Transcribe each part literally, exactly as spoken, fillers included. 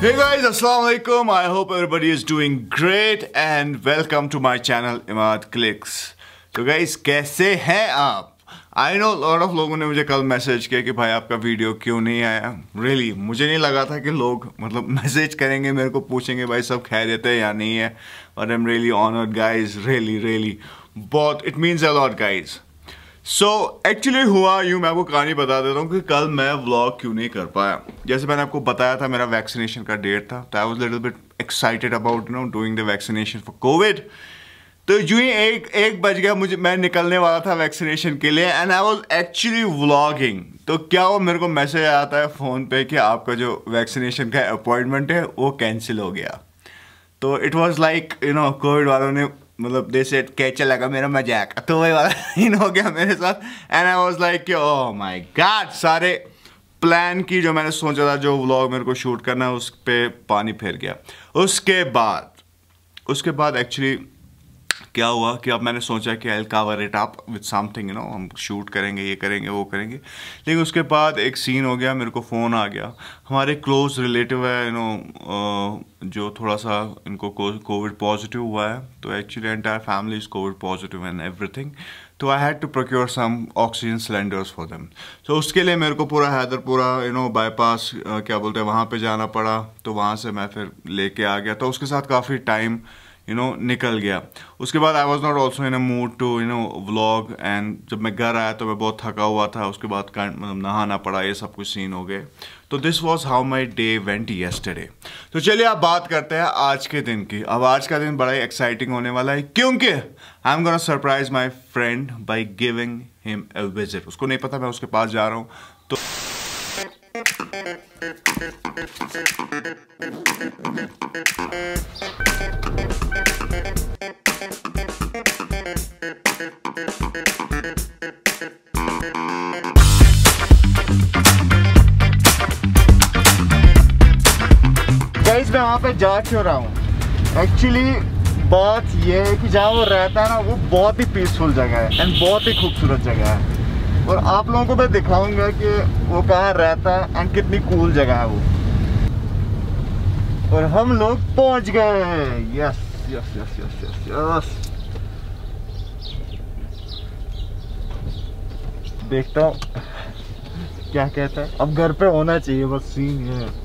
Hey guys, Assalamu alaikum. I hope everybody is doing great and welcome to my channel Imad Clicks. तो guys, कैसे हैं आप? I know lot of लोगों ने मुझे कल मैसेज किया कि भाई आपका वीडियो क्यों नहीं आया. Really, मुझे नहीं लगा था कि लोग मतलब मैसेज करेंगे, मेरे को पूछेंगे भाई सब खैरियत है या नहीं है. But I'm really honored guys, really really. बहुत, it means a lot guys. So so, actually हुआ यूँ, मैं आपको कहानी बता देता हूँ कि कल मैं व्लॉग क्यों नहीं कर पाया. जैसे मैंने आपको बताया था मेरा वैक्सीनेशन का डेट था, तो I was little bit excited about you know doing the vaccination for covid. तो यूँ ही एक एक बज गया, मुझे मैं निकलने वाला था वैक्सीनेशन के लिए and I was actually vlogging. तो क्या वो मेरे को मैसेज आता है फ़ोन पे कि आपका जो वैक्सीनेशन का अपॉइंटमेंट है वो कैंसिल हो गया. तो it was like you know covid वालों ने मतलब दे सेड कैसे लगा मेरा मजाक, तो वही वाला इन हो गया मेरे साथ. एंड आई वाज लाइक कि ओह माय गॉड, सारे प्लान की जो मैंने सोचा था जो व्लॉग मेरे को शूट करना है उस पे पानी फिर गया. उसके बाद उसके बाद एक्चुअली क्या हुआ कि अब मैंने सोचा कि I cover it up with something you know, हम शूट करेंगे, ये करेंगे, वो करेंगे. लेकिन उसके बाद एक सीन हो गया, मेरे को फ़ोन आ गया. हमारे क्लोज रिलेटिव है यू नो जो थोड़ा सा इनको कोविड पॉजिटिव हुआ है. तो actually entire family is covid positive and everything. तो I had to procure some oxygen cylinders for them. तो उसके लिए मेरे को पूरा हैदरपुरा यू नो बाईपास क्या बोलते हैं वहाँ पे जाना पड़ा. तो वहाँ से मैं फिर लेके आ गया. तो उसके साथ काफ़ी टाइम यू नो निकल गया. उसके बाद I was not also in a mood to you know vlog. And जब मैं घर आया तो मैं बहुत थका हुआ था. उसके बाद मतलब नहाना पड़ा, ये सब कुछ सीन हो गए. तो this was how my day went yesterday. तो चलिए आप बात करते हैं आज के दिन की. अब आज का दिन बड़ा ही एक्साइटिंग होने वाला है क्योंकि I am gonna surprise my friend by giving him a visit. उसको नहीं पता मैं उसके पास जा रहा हूँ. तो गाइस मैं वहाँ पे जा क्यों रहा हूँ? एक्चुअली बात यह है कि जहाँ वो रहता है ना वो बहुत ही पीसफुल जगह है एंड बहुत ही खूबसूरत जगह है. और आप लोगों को मैं दिखाऊंगा कि वो कहाँ रहता है एंड कितनी कूल जगह है वो. और हम लोग पहुंच गए. Yes yes yes yes yes yes. देखता हूँ क्या कहता है. अब घर पे होना चाहिए बस, सीन ये है.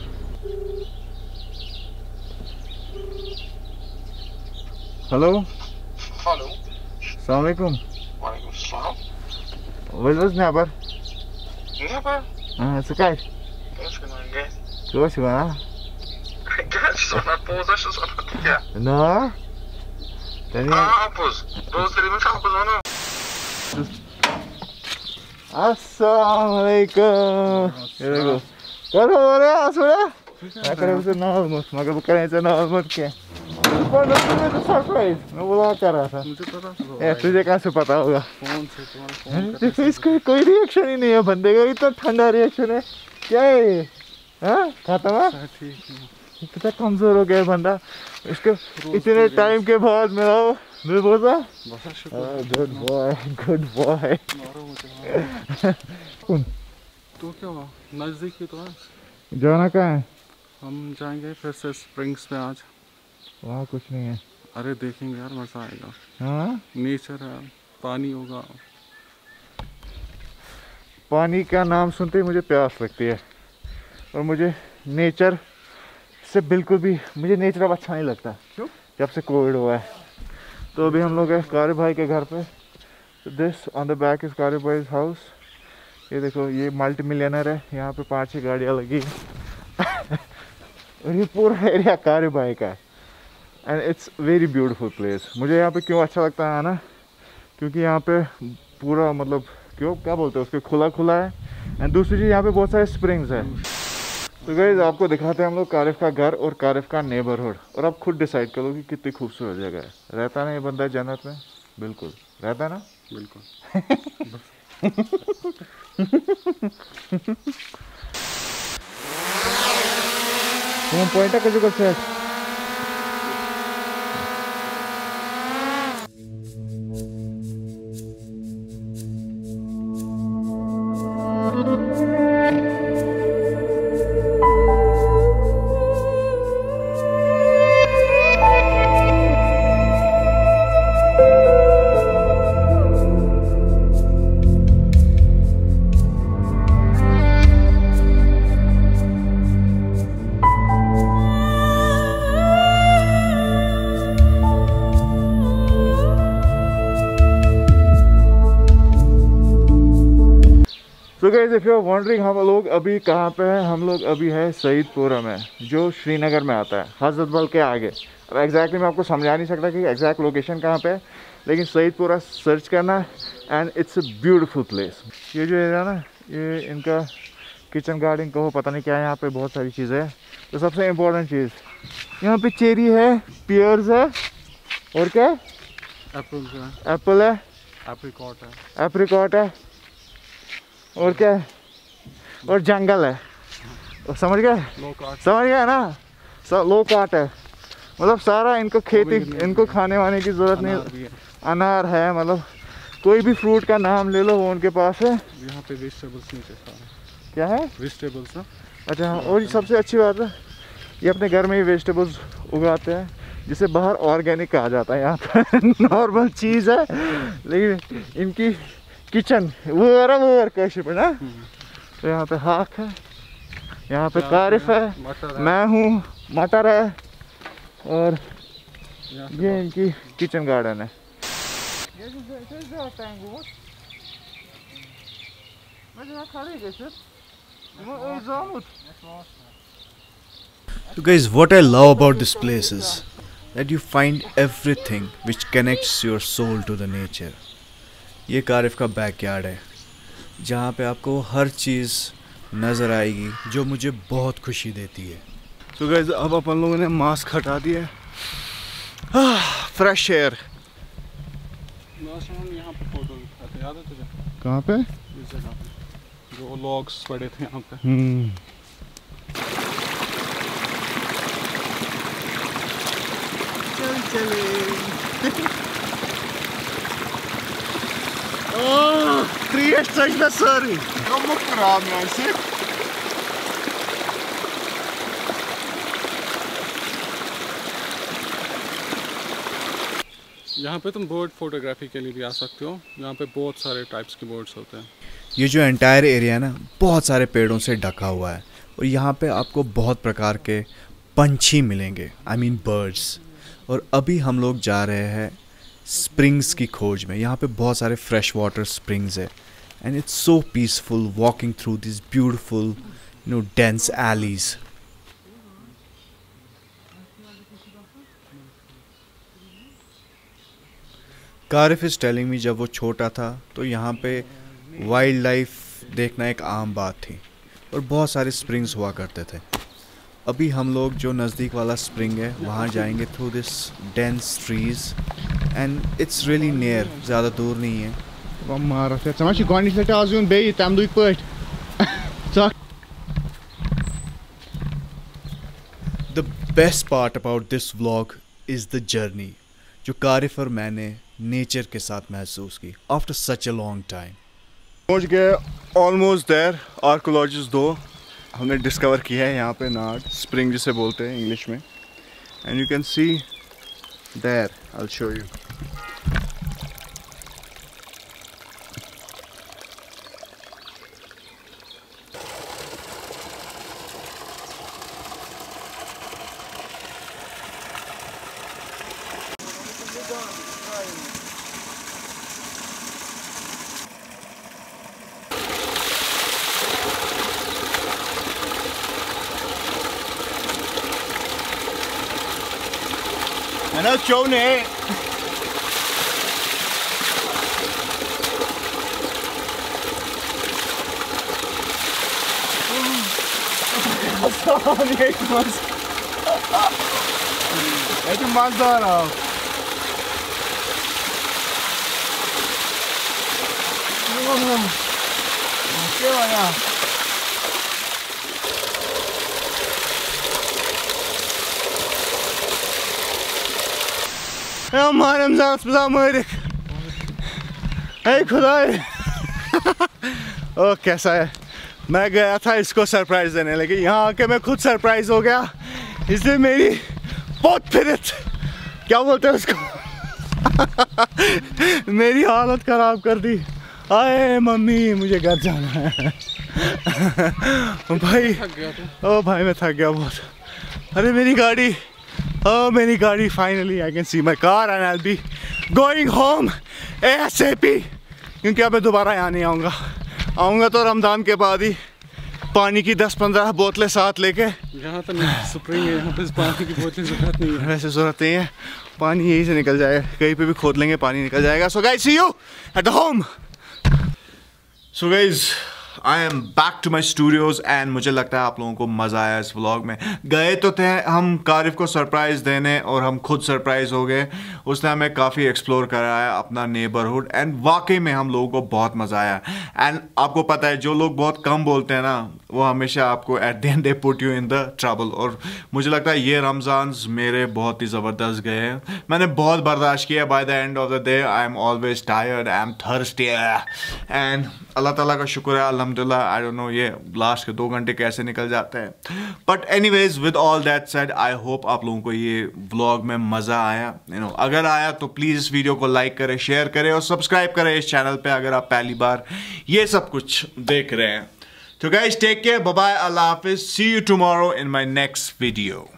Hello Hallo. अस्सलाम वालेकुम. Walaikum salam. Was was never? Never. Ah, it's okay. Eins genommen, gell? Goed, man. Gell, so na pausa, so na tia. No. Then you. Ah, pus. Dos dele não pus não. Assalamu alaikum. Here we go. What over there, Asura? I could have said no almost. मैं कब करें इसे no almost क्या? कौन लोग तो surprise मैं बोला कर रहा था. मुझे पता था. ए तुझे कहाँ से पता होगा? फोन से तुम्हारा फोन. देखो इसका कोई रिएक्शन ही नहीं है बंदे का. इतना ठंडा रिएक्शन है. क्या है ये? हाँ खाता हुआ? ठीक है. कितना कमजोर हो गया बंदा. इसके इतने टाइम के बाद मेरा मैं बोला. Good boy, good boy. कौन? तो क्या हुआ? नजदीक ही तो है. जाना कहाँ है? हम जाएंगे फिर से स्प्रिंग्स में आज. वहाँ कुछ नहीं है. अरे देखेंगे यार, मज़ा आएगा. हाँ नेचर है, पानी होगा. पानी का नाम सुनते ही मुझे प्यास लगती है. और मुझे नेचर से बिल्कुल भी मुझे नेचर अब अच्छा नहीं लगता. क्यों? जब से कोविड हुआ है. तो अभी हम लोग हैं कारी भाई के घर पे. This on the back is Kari भाई हाउस. ये देखो ये मल्टी मिलियनर है. यहाँ पे पाँच छः गाड़ियाँ लगी. और ये पूरा एरिया कारी भाई का है. And it's very beautiful place. मुझे यहाँ पे क्यों अच्छा लगता है ना, क्योंकि यहाँ पे पूरा मतलब क्यों क्या बोलते हैं उसके खुला खुला है. एंड दूसरी चीज़ यहाँ पे बहुत सारे स्प्रिंग्स हैं. तो गाइस आपको दिखाते हैं हम लोग कारिफ का घर और कारिफ का नेबरहुड. और आप खुद डिसाइड करो कि कितनी खूबसूरत जगह है. रहता ना ये बंदा जन्नत में? बिल्कुल रहता ना. बिल्कुल. तुम पॉइंट कैसे कर सकते? Guys if you are wondering हम लोग अभी कहाँ पे हैं, हम लोग अभी है सईदपुरा में, जो श्रीनगर में आता है, हजरत बल के आगे। अब एग्जैक्टली मैं आपको समझा नहीं सकता कि एग्जैक्ट लोकेशन कहाँ पे है, लेकिन सईदपुरा सर्च करना and it's a beautiful place. ये जो एरिया ना, ये इनका किचन गार्डन कहो, पता नहीं क्या है, यहाँ पे बहुत सारी चीज़ें हैं। तो सबसे इम्पोर्टेंट चीज़ यहाँ पे चेरी है, पियर्स है, और क्या है, एप्पल है, एप्पल है, एप्रिकॉट है, एप्रिकॉट है, और क्या है, और जंगल है। और समझ गए, समझ गए ना, सब लो काट है, मतलब सारा इनको खेती, इनको खाने वाने की ज़रूरत नहीं। अनार है, मतलब कोई भी फ्रूट का नाम ले लो वो उनके पास है। यहाँ पे वेजिटेबल्स नीचे सारे। क्या है, वेजिटेबल्स ना। अच्छा हाँ, और सबसे अच्छी बात है ये अपने घर में ही वेजिटेबल्स उगाते हैं, जिसे बाहर ऑर्गेनिक कहा जाता है। यहाँ पर नॉर्मल चीज़ है, लेकिन इनकी किचन वो है वो कैसे पे ना। तो यहाँ पे हाक है, यहाँ पे कारिफ है, मैं हूँ, मटर है, और ये इनकी किचन गार्डन है। So guys, what I love about this place is that you find everything which connects your soul to the nature. ये कारिफ का बैकयार्ड है, जहाँ पे आपको हर चीज़ नज़र आएगी जो मुझे बहुत खुशी देती है। तो गाइस अब अपन लोगों ने मास्क हटा दिया, फ्रेश एयर। यहाँ पे फोटो दिखाते, याद है तुझे? कहाँ पे? इस जगह पे जो लॉग्स पड़े थे यहाँ पे। हम्म चल चले। ओह क्रिएट सच में सॉरी कम खराब है ऐसे। यहाँ पे तुम बर्ड फोटोग्राफी के लिए भी आ सकते हो। यहाँ पे बहुत सारे टाइप्स के बर्ड्स होते हैं। ये जो एंटायर एरिया है ना, बहुत सारे पेड़ों से ढका हुआ है, और यहाँ पे आपको बहुत प्रकार के पंछी मिलेंगे, आई मीन बर्ड्स। और अभी हम लोग जा रहे हैं स्प्रिंग्स की खोज में। यहाँ पे बहुत सारे फ्रेश वाटर स्प्रिंग्स है, and it's so peaceful walking through this beautiful you know dense alleys. Karif is telling me जब वो छोटा था तो यहाँ पे वाइल्ड लाइफ देखना एक आम बात थी, और बहुत सारे स्प्रिंग्स हुआ करते थे। अभी हम लोग जो नज़दीक वाला स्प्रिंग है वहाँ जाएंगे through this dense trees, and it's really near, ज़्यादा दूर नहीं है। The best part about this vlog is the journey जो कारिफ और मैंने नेचर के साथ महसूस की after such a long time. पहुंच गए ऑलमोस्ट देयर। आर्कोलॉजिस्ट दो हमने डिस्कवर किया है यहाँ पे, नाट स्प्रिंग जिसे बोलते हैं इंग्लिश में, and you can see there, I will show you. Ano, show na eh. Sorry, ik was. Het is maar daar af. Oké, ja. हमारे मजाक है खुदाई। ओ कैसा है, मैं गया था इसको सरप्राइज देने, लेकिन यहाँ आके मैं खुद सरप्राइज हो गया। इसलिए मेरी बहुत फिरत, क्या बोलते हैं उसको, मेरी हालत खराब कर दी। आए मम्मी मुझे घर जाना है। भाई ओ भाई मैं थक गया बहुत। अरे मेरी गाड़ी, oh मेरी गाड़ी, finally I can see my car and I be going home ASAP, क्योंकि अब मैं दोबारा यहाँ नहीं आऊँगा। आऊँगा तो रमज़ान के बाद ही, पानी की दस पंद्रह बोतलें साथ लेके। यहाँ तो स्प्रिंग है, यहाँ पे पानी की बोतलें ज़रूरत नहीं है। वैसे ज़रूरत नहीं है, पानी यहीं से निकल जाएगा, कहीं पे भी खोद लेंगे पानी निकल जाएगा। So guys, see you at the home. So guys, I am back to my studios and मुझे लगता है आप लोगों को मज़ा आया इस व्लॉग में। गए तो थे हम कारिफ को सरप्राइज़ देने और हम खुद सरप्राइज़ हो गए। उसने हमें काफ़ी एक्सप्लोर कराया अपना नेबरहुड एंड वाकई में हम लोगों को बहुत मज़ा आया। एंड आपको पता है जो लोग बहुत कम बोलते हैं ना, वो हमेशा आपको at the end they put you in the trouble. और मुझे लगता है ये रमज़ान मेरे बहुत ही ज़बरदस्त गए हैं। मैंने बहुत बर्दाश्त किया। By the end of the day I am always tired, I am thirsty and Allah ताला का शुक्र है अल्हम्दुलिल्लाह। आई डोंट नो ये लास्ट के दो घंटे कैसे निकल जाते हैं। But anyways, with all that said, I hope आप लोगों को ये व्लॉग में मज़ा आया। यू नो अगर आया तो प्लीज़ इस वीडियो को लाइक करें, शेयर करें और सब्सक्राइब करें इस चैनल पे अगर आप पहली बार ये सब कुछ देख रहे हैं। So guys, take care, bye bye, Allah Hafiz, see you tomorrow in my next video.